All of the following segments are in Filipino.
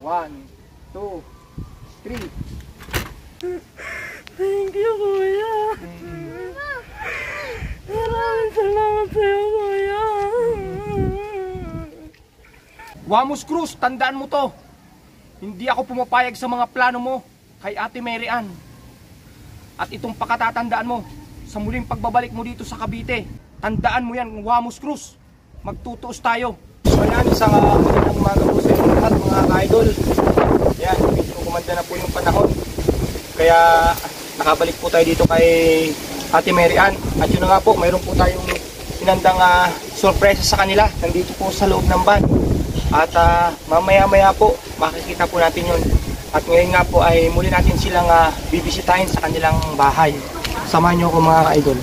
1, 2, 3. Thank you, Kuya. Maraming salamat sa'yo, Kuya. Wamos Cruz, tandaan mo to. Hindi ako pumapayag sa mga plano mo kay Ate Mary Ann. At itong pakatatandaan mo sa muling pagbabalik mo dito sa Cavite. Tandaan mo yan, Wamos Cruz. Magtutuos tayo. So yan, isang magandang umaga po sa inyo lahat mga idol. Yan, medyo kumanda na po yung panahon. Kaya nakabalik po tayo dito kay Ate Mary Ann. At yun na nga po, mayroon po tayong inandang sorpresa sa kanila. Nandito po sa loob ng van. At mamaya-maya po, makikita po natin yun. At ngayon nga po ay muli natin silang bibisitahin sa kanilang bahay. Samahan nyo ako mga ka-idol.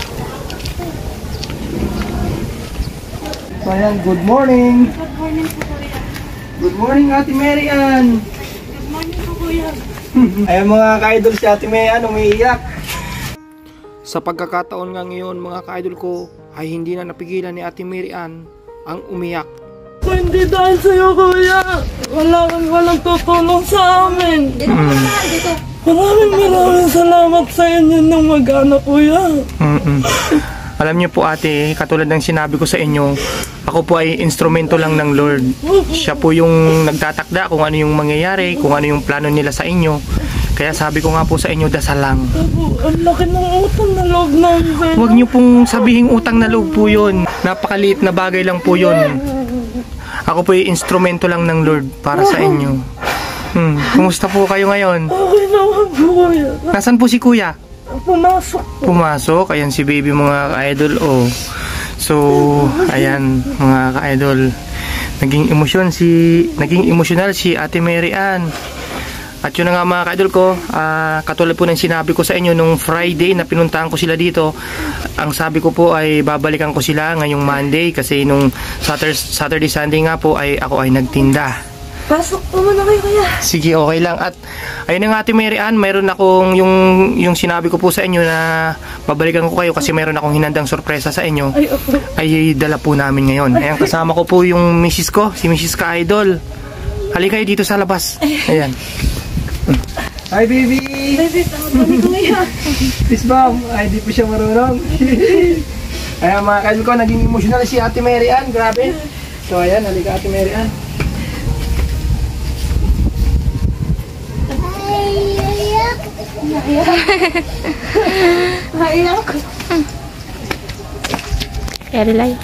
So ayan, good morning! Good morning po, Kuya. Good morning Ate Mary Ann! Good morning po, Kuya. Ayan mga ka-idol, si Ate Mary Ann umiiyak. Sa pagkakataon nga ngayon mga ka-idol ko, ay hindi na napigilan ni Ate Mary Ann ang umiyak. Kung hindi dahil sa'yo, Kuya, walang tutulong sa amin. Maraming salamat sa inyo ng mag-anak, Kuya. Alam niyo po ate, katulad ng sinabi ko sa inyo, ako po ay instrumento lang ng Lord. Siya po yung nagtatakda kung ano yung mangyayari, kung ano yung plano nila sa inyo. Kaya sabi ko nga po sa inyo, dasal lang. Ang laki ng utang na loob namin. Huwag niyo pong sabihing utang na loob po yun. Napakaliit na bagay lang po yun. Ako po ay instrumento lang ng Lord para sa inyo. Kumusta po kayo ngayon? Okay naman po, Kuya. Nasaan po si Kuya? Pumasok. Pumasok, ayan si baby mga ka-idol. Oh. So, ayan mga ka-idol. Naging emosyonal si Ate Mary Ann. At yun na nga mga ka-idol ko, katulad po ng sinabi ko sa inyo nung Friday na pinuntahan ko sila dito. Ang sabi ko po ay babalikan ko sila ngayong Monday kasi nung Saturday, Sunday nga po ay ako ay nagtinda. Pasok po muna kayo, Kuya. Sige, okay lang. At ayun nga Ate Mary Ann, mayroon akong yung sinabi ko po sa inyo na babalikan ko kayo kasi mayroon akong hinandang sorpresa sa inyo. Ay, opo. Ay dala po namin ngayon. Ayan, kasama ko po yung misis ko, si Mrs. Ka-Idol. Halika kayo dito sa labas. Ayan. Hi baby! Baby, tawag kami, Kuya. Peace bomb! Ay, di po siya marunong. Ayan mga ka-idol ko, naging emotional si Ate Mary Ann. Grabe. So ayan, halika Ate Mary Ann. Naiyak. Relay.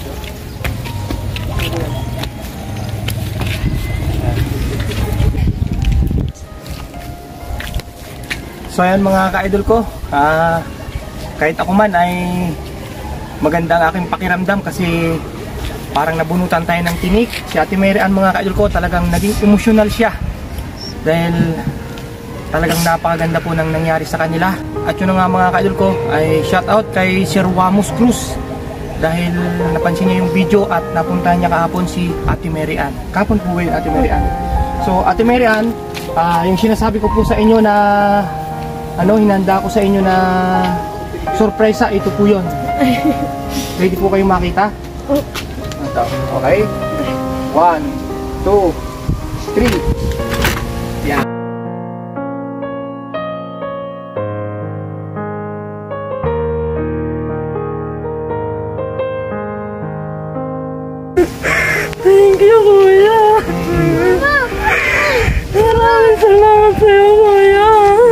So ayan mga ka-idol ko, kahit ako man ay maganda ang aking pakiramdam kasi parang nabunutan tayo ng tinik. Si Ate Mary Ann mga ka-idol ko talagang naging emotional siya dahil talagang napakaganda po ng nangyari sa kanila. At yun nga mga ka-idol ko ay shout out kay Sir Wamos Cruz dahil napansin niya yung video at napuntahan niya kahapon si Ate Mary Ann. Kahapon po yun Ate Mary Ann. So Ate Mary Ann, yung sinasabi ko po sa inyo na hinanda ko sa inyo na sorpresa, ito po yun. Ready po kayong makita? Okay? 1, 2, 3. Yan. Thank you, Kuya. Maraming salamat sa'yo, Kuya.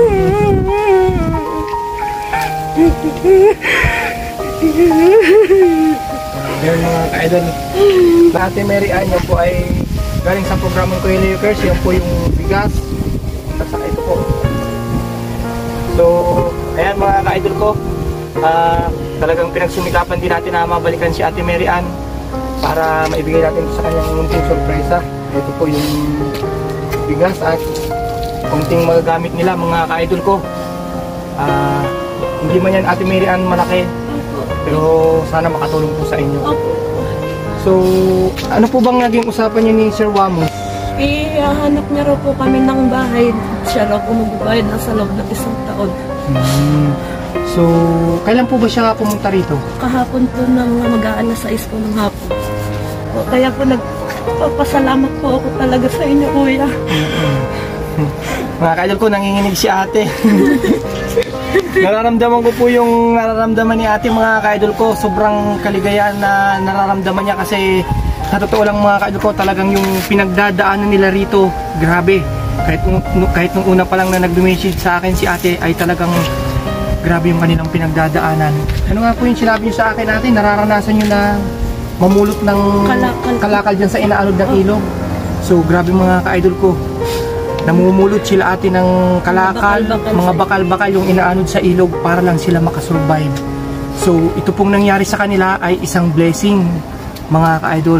Yan mga ka-idol. Ate Mary Ann, yan po ay galing sa programang Kuya Lakers. Yan po yung bigas. At saka ito po. So, ayan mga ka-idol ko. Talagang pinagsumikapan din natin na mabalikan si Ate Mary Ann para maibigay natin sa kanyang munting sorpresa. Ito po yung bigas at kunting magagamit nila mga ka-idol ko. Hindi man yan Ate Mary Ann malaki, pero sana makatulong po sa inyo. So, ano po bang naging usapan niyo ni Sir Wamos? Ihanap niya raw po kami ng bahay. Siya raw po magbabayad na sa loob ng 1 taon. So, kailan po ba siya pumunta rito? Kahapon po ng mag-aalas 6 po ng hapon. O, kaya po Papasalamat po ako talaga sa inyo, kuya. Mga ka-idol ko, nanginginig si ate. Nararamdaman ko po yung nararamdaman ni ate, mga ka-idol ko. Sobrang kaligayahan na nararamdaman niya kasi sa totoo lang, mga ka-idol ko, talagang yung pinagdadaanan nila rito, grabe. Kahit nung una pa lang na nag-message sa akin si ate ay talagang grabe yung kanilang pinagdadaanan. Ano nga po yung sinabi niyo sa akin, ate? Nararanasan niyo na mamulot ng kalakal dyan sa inaalog ng ilog. So grabe mga ka-idol ko, namumulot sila ate ng kalakal, mga bakal-bakal yung inaanod sa ilog para lang sila makasurvive. So ito pong nangyari sa kanila ay isang blessing, mga ka-idol.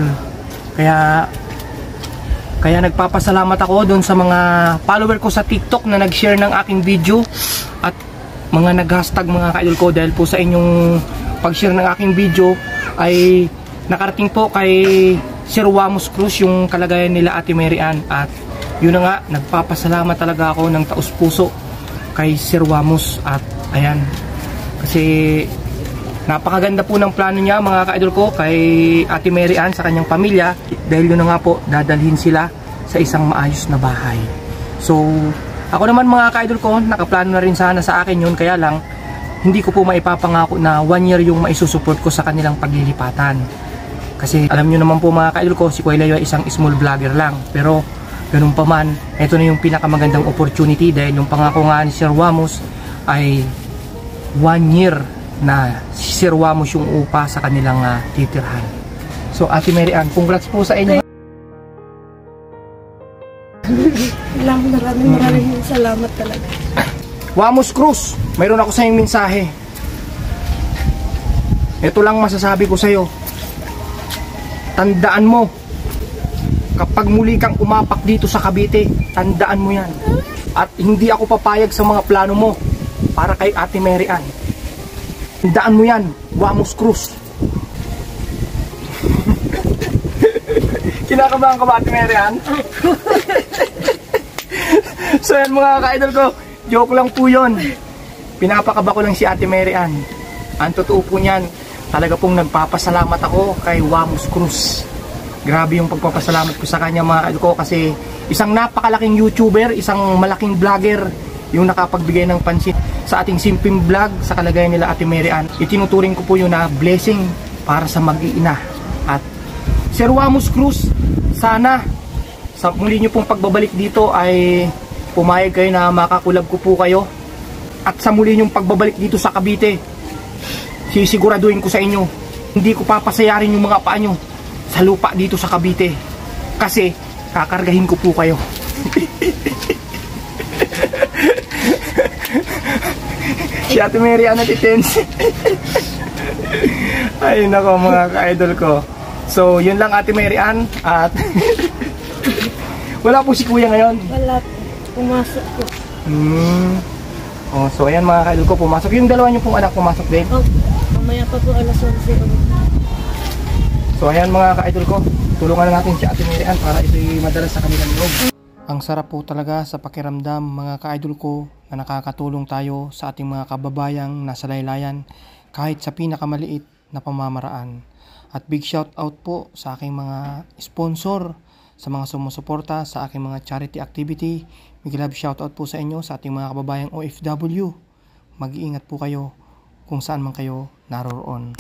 Kaya nagpapasalamat ako doon sa mga follower ko sa TikTok na nag-share ng aking video at mga nag-hashtag, mga ka-idol ko, dahil po sa inyong pag-share ng aking video ay nakarating po kay Sir Wamos Cruz yung kalagayan nila Ate Mary Ann. At yun na nga, nagpapasalamat talaga ako ng taus-puso kay Sir Wamos. At ayan, kasi napakaganda po ng plano niya, mga ka-idol ko, kay Ate Mary Ann sa kanyang pamilya. Dahil yun na nga po, dadalhin sila sa isang maayos na bahay. So ako naman, mga ka-idol ko, nakaplano na rin sana sa akin yun, kaya lang hindi ko po maipapangako na 1 year yung maisusuport ko sa kanilang paglilipatan. Kasi alam nyo naman po, mga ka-idol ko, si Kuya Leo ay isang small vlogger lang. Pero ganun pa man, ito na yung pinakamagandang opportunity dahil yung pangako nga ni Sir Wamos ay 1 year na si Sir Wamos yung upa sa kanilang titirhan. So Ate Mary Ann, congrats po sa inyo. Maraming salamat talaga. Wamos Cruz, mayroon ako sa iyong mensahe. Ito lang masasabi ko sa iyo. Tandaan mo, kapag muli kang umapak dito sa Cavite, tandaan mo yan. At hindi ako papayag sa mga plano mo para kay Ate Mary Ann. Tandaan mo yan, Wamos Cruz. Kinakabahan ka ba, Ate Mary Ann? So yan, mga ka-idol ko, joke lang po yun. Pinapakaba ko lang si Ate Mary Ann. Ang totoo po niyan, talaga pong nagpapasalamat ako kay Wamos Cruz. Grabe yung pagpapasalamat ko sa kanya, mga ka-idol ko, kasi isang napakalaking YouTuber, isang malaking vlogger yung nakapagbigay ng pansin sa ating simpleng vlog sa kalagayan nila Ate Mary Ann. Itinuturing ko po yun na blessing para sa mag-iina. At Sir Wamos Cruz, sana sa muli nyo pong pagbabalik dito ay pumayag kayo na makakulab ko po kayo. At sa muli nyong pagbabalik dito sa Cavite, sisiguraduhin ko sa inyo, hindi ko papasayarin yung mga paa nyo sa lupa dito sa Cavite. Kasi kakargahin ko po kayo. Si Ate Mary Ann natitense. Ay nako, mga ka-idol ko. So yun lang, Ate Mary Ann. At wala po si Kuya ngayon. Wala po. Pumasok po. Oh, so ayan, mga ka-idol ko, pumasok. Yung dalawa niyo pong anak pumasok din. Oh, mamaya pa po alas 11. So ayan, mga ka-idol ko, tulungan na natin si Ate Mary Ann para ito'y madala sa kanilang loob. Ang sarap po talaga sa pakiramdam, mga ka-idol ko, na nakakatulong tayo sa ating mga kababayang nasa laylayan kahit sa pinakamaliit na pamamaraan. At big shout out po sa aking mga sponsor, sa mga sumusuporta sa aking mga charity activity. Big love shout out po sa inyo, sa ating mga kababayang OFW. Mag-iingat po kayo kung saan man kayo naroon.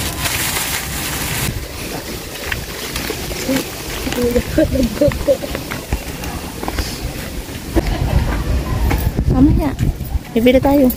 Mamaya, bibili tayo.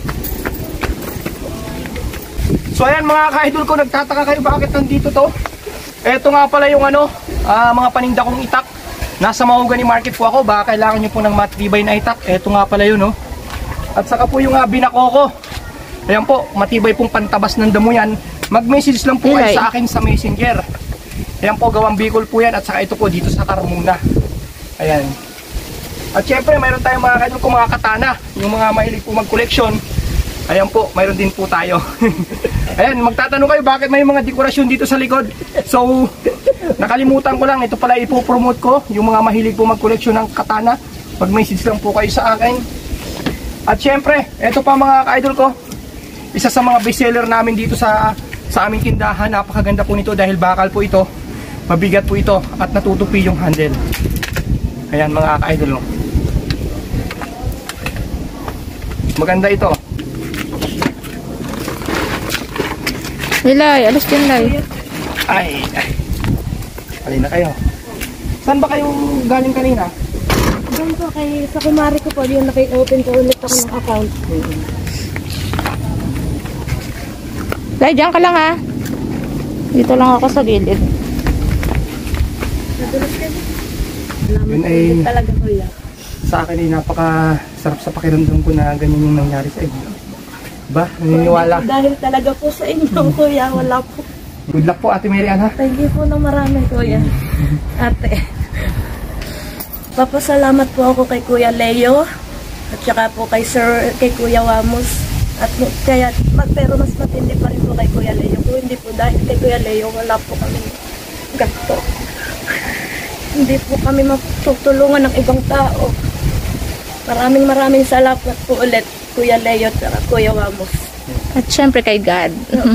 So ayan, mga ka-idol ko, nagtataka kayo bakit nandito to. Eto nga pala yung mga paninda kong itak. Nasa Mahogany Market po ako, baka kailangan nyo po ng matibay na itak. Eto nga pala yun, no. At saka po yung binako ko. Ayan po, matibay pong pantabas ng damo yan. Mag-message lang po kayo sa akin sa Messenger. Ayan po, gawang Bicol po yan. At saka ito po dito sa Carmona. Ayan. At syempre, mayroon tayong mga ka-idol ko, mga katana. Yung mga mahilig po mag-collection. Ayan po, mayroon din po tayo. Ayan, magtatanong kayo bakit may mga dekorasyon dito sa likod. So, nakalimutan ko lang, ito pala ipopromote ko. Yung mga mahilig po mag-collection ng katana, mag-message lang po kayo sa akin. At syempre, ito pa, mga ka-idol ko, isa sa mga bestseller namin dito sa aming tindahan. Napakaganda po nito dahil bakal po ito. Mabigat po ito at natutupi yung handle. Ayan mga ka-idol. Maganda ito. Milay, alas din lay. Ay. Alin na kayo. Saan ba kayo galing kanina? Doon po sa kumari ko po, yung naki-open ko ulit ako ng account. Lay, diyan ka lang ha. Dito lang ako sa gilid. Yun ay Talaga kuya. sa akin ay napaka-sarap sa pakiramdam ko na ganyan yung nangyari sa inyo. Ba? Naniniwala. Dahil talaga po sa inyo kuya, wala po. Good luck po Ate Mary Ann ha. Thank you po ng marami kuya. Ate. Papasalamat po ako kay Kuya Leo at saka po kay kay Kuya Wamos. At pero mas matindi pa rin po kay Kuya Leo. Kung hindi po dahil kay Kuya Leo, wala po kami ganito. Hindi po kami matutulungan ng ibang tao. Maraming salamat po ulit Kuya Leo at Kuya Wamos. At syempre kay God.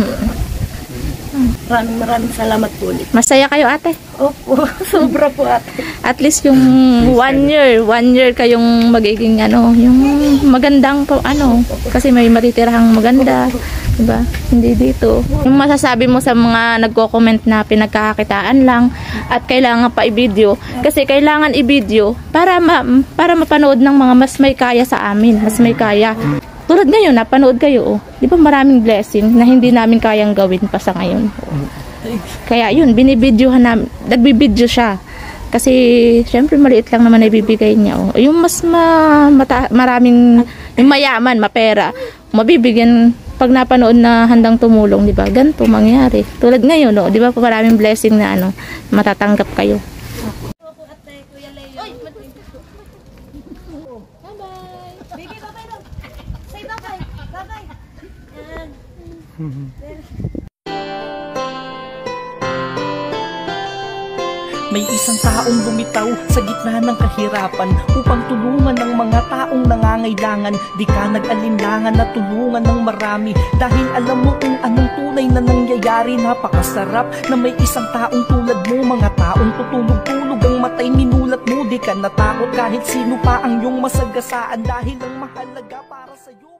Maraming salamat po ulit. Masaya kayo ate. Opo, sobra po ate. At least yung 1 year kayong magiging yung magandang kasi may matitirahang maganda, diba? Hindi dito. Yung masasabi mo sa mga nagko-comment na pinagkakakitaan lang at kailangan pa i-video kasi kailangan i-video para mapanood ng mga mas may kaya sa amin, mas may kaya. Tulad ngayon, napanood kayo, di ba maraming blessing na hindi namin kayang gawin pa sa ngayon. Kaya yun, binibidyohan namin, nagbibidyo siya. Kasi, syempre, maliit lang naman na ibibigay niya. Yung mas maraming, yung mayaman, mapera, mabibigyan pag napanood na handang tumulong, di ba? Ganito mangyari. Tulad ngayon, di ba, maraming blessing na matatanggap kayo. May isang taong bumitaw sa gitna ng kahirapan upang tulungan ng mga taong nangangailangan. Di ka nag-alinlangan na tulungan ng marami dahil alam mo kung anong tunay na nangyayari. Napakasarap na may isang taong tulad mo. Mga taong tutulog-tulog ang matay minulat mo. Di ka natakot kahit sino pa ang iyong masagasaan dahil ang mahalaga para sa'yo